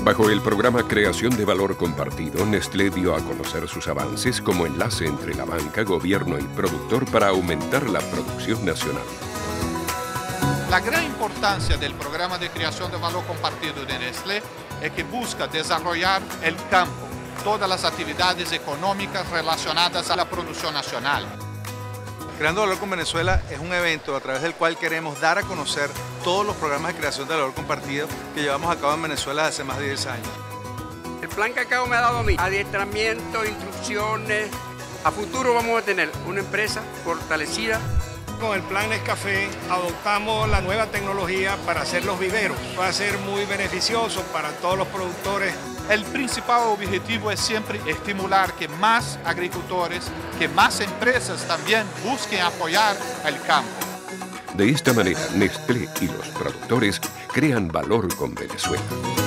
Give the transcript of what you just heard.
Bajo el programa Creación de Valor Compartido, Nestlé dio a conocer sus avances como enlace entre la banca, gobierno y productor para aumentar la producción nacional. La gran importancia del programa de creación de valor compartido de Nestlé es que busca desarrollar el campo, todas las actividades económicas relacionadas a la producción nacional. Creando Valor con Venezuela es un evento a través del cual queremos dar a conocer todos los programas de creación de valor compartido que llevamos a cabo en Venezuela hace más de 10 años. El plan Cacao me ha dado a mí adiestramiento, instrucciones. A futuro vamos a tener una empresa fortalecida. Con el plan Nescafé adoptamos la nueva tecnología para hacer los viveros. Va a ser muy beneficioso para todos los productores. El principal objetivo es siempre estimular que más agricultores, que más empresas también busquen apoyar al campo. De esta manera, Nestlé y los productores crean valor con Venezuela.